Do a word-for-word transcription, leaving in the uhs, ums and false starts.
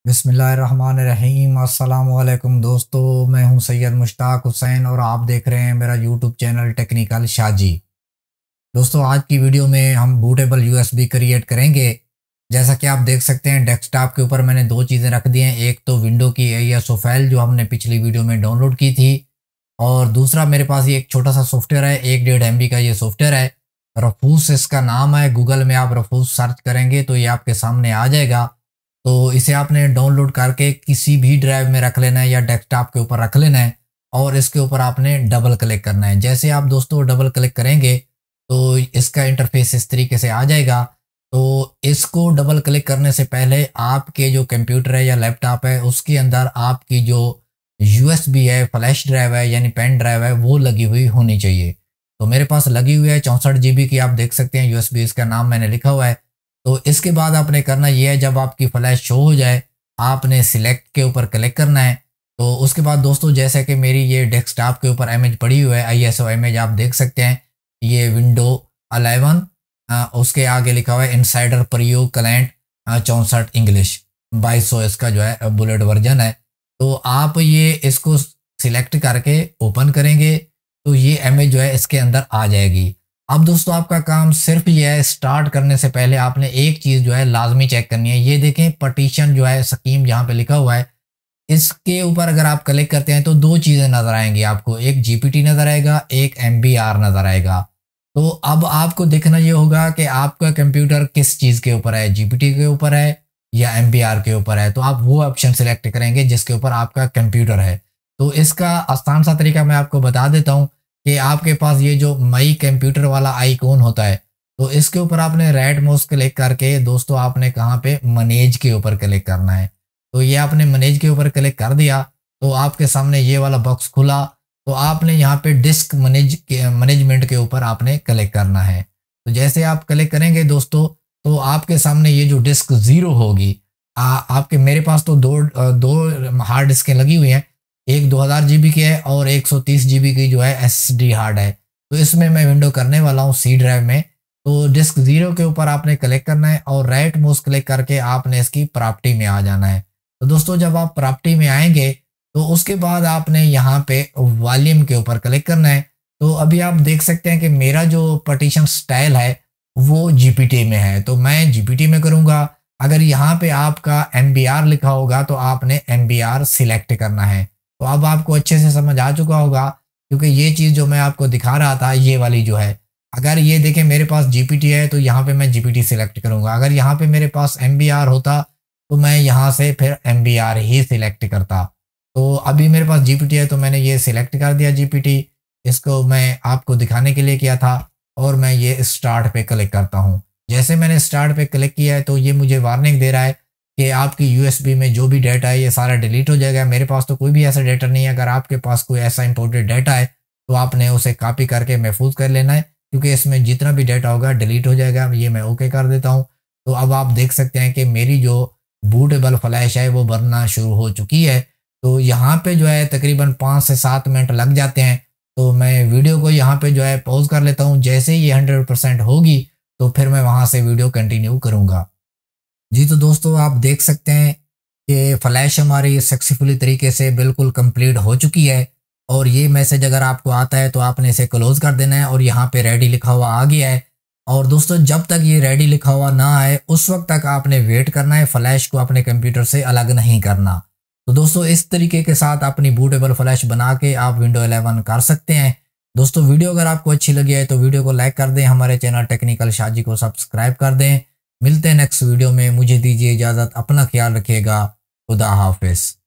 बिस्मिल्लाहिर्रहमानिर्रहीम। अस्सलाम वालेकुम दोस्तों, मैं हूं सैयद मुश्ताक हुसैन और आप देख रहे हैं मेरा यूट्यूब चैनल टेक्निकल शाहजी। दोस्तों, आज की वीडियो में हम बूटेबल यूएसबी क्रिएट करेंगे। जैसा कि आप देख सकते हैं, डेस्कटॉप के ऊपर मैंने दो चीज़ें रख दी हैं। एक तो विंडो की एईएसओ फाइल जो हमने पिछली वीडियो में डाउनलोड की थी, और दूसरा मेरे पास ये एक छोटा सा सॉफ्टवेयर है, एक डेढ़ एम बी का ये सॉफ्टवेयर है। रफूस इसका नाम है। गूगल में आप रफूस सर्च करेंगे तो ये आपके सामने आ जाएगा। तो इसे आपने डाउनलोड करके किसी भी ड्राइव में रख लेना है या डेस्कटॉप के ऊपर रख लेना है, और इसके ऊपर आपने डबल क्लिक करना है। जैसे आप दोस्तों डबल क्लिक करेंगे तो इसका इंटरफेस इस तरीके से आ जाएगा। तो इसको डबल क्लिक करने से पहले आपके जो कंप्यूटर है या लैपटॉप है उसके अंदर आपकी जो यूएसबी है, फ्लैश ड्राइव है यानी पेन ड्राइव है, वो लगी हुई होनी चाहिए। तो मेरे पास लगी हुई है चौंसठ जीबी की, आप देख सकते हैं यूएसबी, इसका नाम मैंने लिखा हुआ है। तो इसके बाद आपने करना यह है, जब आपकी फ्लैश शो हो जाए आपने सिलेक्ट के ऊपर क्लिक करना है। तो उसके बाद दोस्तों, जैसे कि मेरी ये डेस्कटॉप के ऊपर इमेज पड़ी हुई है, आईएसओ इमेज आप देख सकते हैं, ये विंडो अलेवन, उसके आगे लिखा हुआ है इनसाइडर प्रीव्यू क्लाइंट चौंसठ इंग्लिश बाईस सौ, इसका जो है बुलेट वर्जन है। तो आप ये इसको सिलेक्ट करके ओपन करेंगे तो ये इमेज जो है इसके अंदर आ जाएगी। अब दोस्तों, आपका काम सिर्फ ये है, स्टार्ट करने से पहले आपने एक चीज़ जो है लाजमी चेक करनी है। ये देखें, पार्टीशन जो है स्कीम जहाँ पे लिखा हुआ है, इसके ऊपर अगर आप क्लिक करते हैं तो दो चीज़ें नज़र आएंगी आपको, एक जीपीटी नज़र आएगा, एक एमबीआर नज़र आएगा। तो अब आपको देखना ये होगा कि आपका कंप्यूटर किस चीज़ के ऊपर है, जीपीटी के ऊपर है या एमबीआर के ऊपर है। तो आप वो ऑप्शन सिलेक्ट करेंगे जिसके ऊपर आपका कंप्यूटर है। तो इसका आसान सा तरीका मैं आपको बता देता हूँ कि आपके पास ये जो माई कंप्यूटर वाला आइकॉन होता है, तो इसके ऊपर आपने राइट माउस क्लिक करके दोस्तों आपने कहाँ पे मैनेज के ऊपर क्लिक करना है। तो ये आपने मैनेज के ऊपर क्लिक कर दिया तो आपके सामने ये वाला बॉक्स खुला। तो आपने यहाँ पे डिस्क मैनेज मैनेजमेंट के ऊपर आपने क्लिक करना है। तो जैसे आप क्लिक करेंगे दोस्तों, तो आपके सामने ये जो डिस्क ज़ीरो होगी, आ, आपके मेरे पास तो दो दो हार्ड डिस्कें लगी हुई हैं, एक दो हज़ार जी बी की है और एक सौ तीस जी बी की जो है एस डी हार्ड है। तो इसमें मैं विंडो करने वाला हूँ सी ड्राइव में। तो डिस्क ज़ीरो के ऊपर आपने क्लिक करना है और राइट माउस क्लिक करके आपने इसकी प्रॉपर्टी में आ जाना है। तो दोस्तों, जब आप प्रॉपर्टी में आएंगे तो उसके बाद आपने यहाँ पे वॉल्यूम के ऊपर क्लिक करना है। तो अभी आप देख सकते हैं कि मेरा जो पार्टीशन स्टाइल है वो जीपीटी में है, तो मैं जीपीटी में करूँगा। अगर यहाँ पे आपका एमबीआर लिखा होगा तो आपने एमबीआर सिलेक्ट करना है। तो अब आपको अच्छे से समझ आ चुका होगा, क्योंकि ये चीज़ जो मैं आपको दिखा रहा था ये वाली जो है, अगर ये देखें मेरे पास जीपीटी है तो यहाँ पे मैं जीपीटी सिलेक्ट करूँगा। अगर यहाँ पे मेरे पास एमबीआर होता तो मैं यहाँ से फिर एमबीआर ही सिलेक्ट करता। तो अभी मेरे पास जीपीटी है तो मैंने ये सिलेक्ट कर दिया जीपीटी। इसको मैं आपको दिखाने के लिए किया था और मैं ये स्टार्ट पे क्लिक करता हूँ। जैसे मैंने स्टार्ट पे क्लिक किया है तो ये मुझे वार्निंग दे रहा है कि आपकी यूएसबी में जो भी डाटा है ये सारा डिलीट हो जाएगा। मेरे पास तो कोई भी ऐसा डाटा नहीं है। अगर आपके पास कोई ऐसा इंपोर्टेड डाटा है तो आपने उसे कॉपी करके महफूज कर लेना है, क्योंकि इसमें जितना भी डाटा होगा डिलीट हो जाएगा। ये मैं ओके कर देता हूँ। तो अब आप देख सकते हैं कि मेरी जो बूटेबल फ्लैश है वो बनना शुरू हो चुकी है। तो यहाँ पे जो है तकरीबन पाँच से सात मिनट लग जाते हैं। तो मैं वीडियो को यहाँ पे जो है पॉज कर लेता हूँ। जैसे ही ये हंड्रेड परसेंट होगी तो फिर मैं वहाँ से वीडियो कंटिन्यू करूँगा। जी, तो दोस्तों आप देख सकते हैं कि फ्लैश हमारी सक्सेसफुली तरीके से बिल्कुल कंप्लीट हो चुकी है। और ये मैसेज अगर आपको आता है तो आपने इसे क्लोज कर देना है और यहाँ पे रेडी लिखा हुआ आ गया है। और दोस्तों, जब तक ये रेडी लिखा हुआ ना आए उस वक्त तक आपने वेट करना है, फ्लैश को अपने कंप्यूटर से अलग नहीं करना। तो दोस्तों, इस तरीके के साथ अपनी बूटेबल फ्लैश बना के आप विंडो इलेवन कर सकते हैं। दोस्तों, वीडियो अगर आपको अच्छी लगी है तो वीडियो को लाइक कर दें, हमारे चैनल टेक्निकल शाहजी को सब्सक्राइब कर दें। मिलते हैं नेक्स्ट वीडियो में। मुझे दीजिए इजाज़त, अपना ख्याल रखिएगा। खुदा हाफिज़।